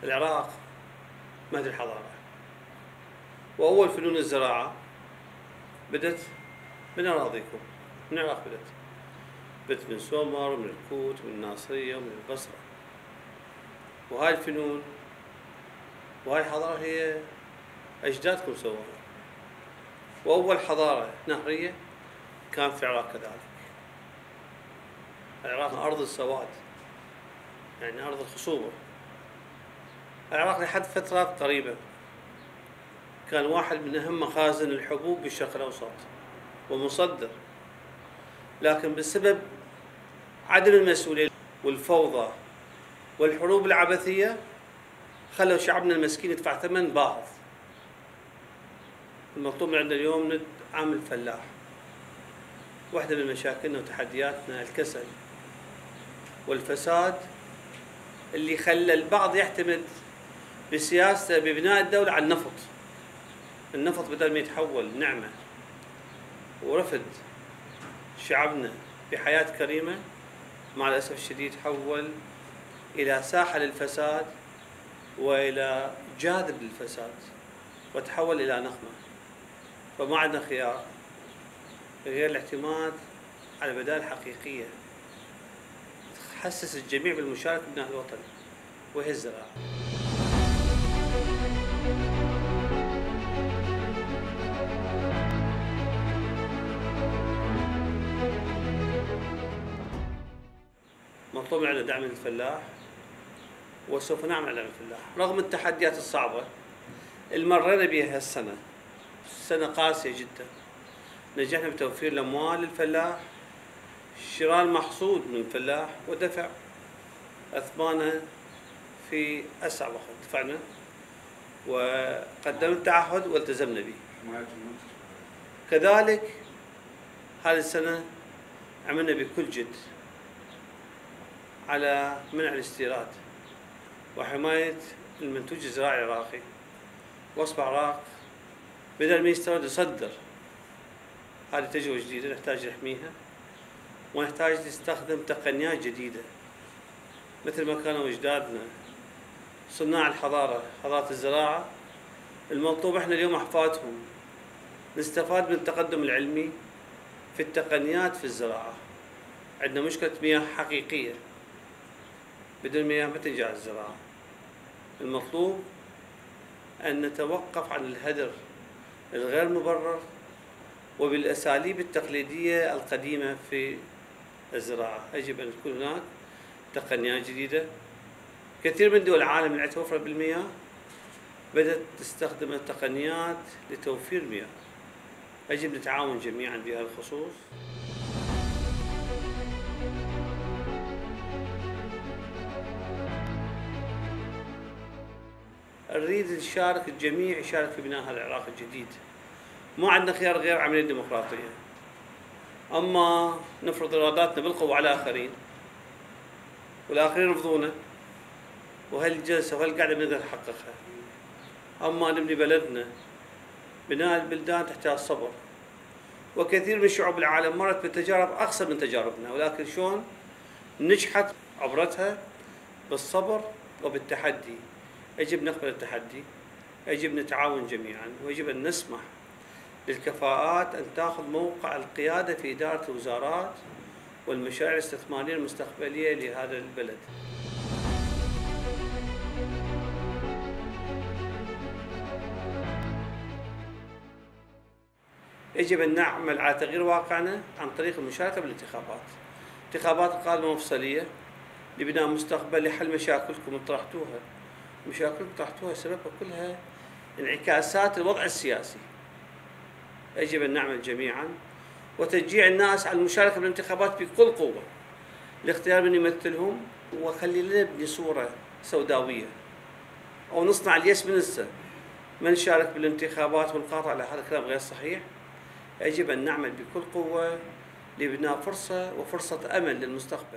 العراق مهد الحضارة، وأول فنون الزراعة بدت من أراضيكم، من العراق بدت من سومر ومن الكوت ومن الناصرية ومن البصرة. وهاي الفنون وهاي الحضارة هي أجدادكم سووها. وأول حضارة نهرية كان في العراق كذلك. العراق أرض السواد، يعني أرض الخصوبة. العراق لحد فترات قريبة كان واحد من أهم مخازن الحبوب بالشرق الأوسط ومصدر، لكن بسبب عدم المسؤولية والفوضى والحروب العبثية خلوا شعبنا المسكين يدفع ثمن باهظ. المطلوب من عندنا اليوم ندعم الفلاح. واحدة من مشاكلنا وتحدياتنا الكسل والفساد اللي خلى البعض يعتمد بسياسته ببناء الدولة على النفط. النفط بدل ما يتحول نعمة ورفد شعبنا بحياة كريمة، مع الأسف الشديد تحول إلى ساحة للفساد وإلى جاذب للفساد وتحول إلى نقمة. فما عندنا خيار غير الاعتماد على بدائل حقيقية تحسس الجميع بالمشاركة ببناء الوطن، وهي الزراعة. مطلوب عندنا دعم الفلاح، وسوف نعمل على الفلاح رغم التحديات الصعبة اللي مرينا بها هالسنة. سنة قاسية جدا. نجحنا بتوفير الأموال للفلاح، شراء المحصول من الفلاح ودفع أثمانه في أسرع وقت. دفعنا وقدمنا التعهد والتزمنا به. كذلك هذه السنة عملنا بكل جد على منع الاستيراد وحماية المنتوج الزراعي العراقي، واصبح العراق بدل ما يستورد يصدر. هذه تجربة جديدة نحتاج نحميها، ونحتاج نستخدم تقنيات جديدة مثل ما كانوا أجدادنا صناع الحضارة، حضارة الزراعة. المطلوب احنا اليوم أحفادهم نستفاد من التقدم العلمي في التقنيات في الزراعة. عندنا مشكلة مياه حقيقية، بدون مياه ما تنجح الزراعة. المطلوب أن نتوقف عن الهدر الغير مبرر وبالأساليب التقليدية القديمة في الزراعة. يجب أن تكون هناك تقنيات جديدة. كثير من دول العالم اللي توفر بالمياه بدأت تستخدم التقنيات لتوفير المياه. يجب نتعاون جميعا بهذا الخصوص. نريد نشارك الجميع يشارك في بناء هذا العراق الجديد. ما عندنا خيار غير عملية ديمقراطية. أما نفرض إراداتنا بالقوة على الآخرين والآخرين يرفضونا، وهالجلسة وهالقعدة بنقدر نحققها. أما نبني بلدنا، بناء البلدان تحتاج صبر، وكثير من شعوب العالم مرت بتجارب أقصى من تجاربنا، ولكن شلون نجحت عبرتها؟ بالصبر وبالتحدي. يجب نقبل التحدي، يجب نتعاون جميعا، ويجب أن نسمح للكفاءات أن تأخذ موقع القيادة في إدارة الوزارات والمشاريع الاستثمارية المستقبلية لهذا البلد. يجب أن نعمل على تغيير واقعنا عن طريق المشاركة بالانتخابات. انتخابات القادمة مفصلية لبناء مستقبل لحل مشاكلكم اللي طرحتوها. مشاكلكم طرحتوها سببها كلها انعكاسات الوضع السياسي. يجب أن نعمل جميعا وتشجيع الناس على المشاركة بالانتخابات بكل قوة لاختيار من يمثلهم. وخلي لنا نبني صورة سوداوية أو نصنع اليس من السن من نشارك بالانتخابات ونقاطع على هذا الكلام غير صحيح. يجب أن نعمل بكل قوة لبناء فرصة أمل للمستقبل.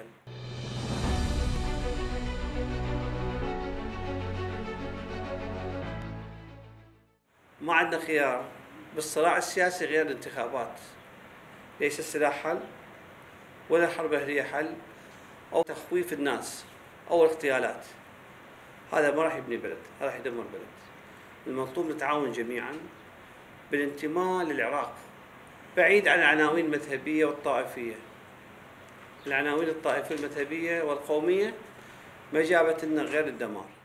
ما عندنا خيار بالصراع السياسي غير الانتخابات. ليس السلاح حل ولا الحرب الأهلية حل أو تخويف الناس أو الاغتيالات. هذا ما راح يبني بلد، هذا راح يدمر بلد. المطلوب نتعاون جميعا بالانتماء للعراق، بعيد عن العناوين المذهبية والطائفية. العناوين الطائفية المذهبية والقومية ما جابت لنا غير الدمار.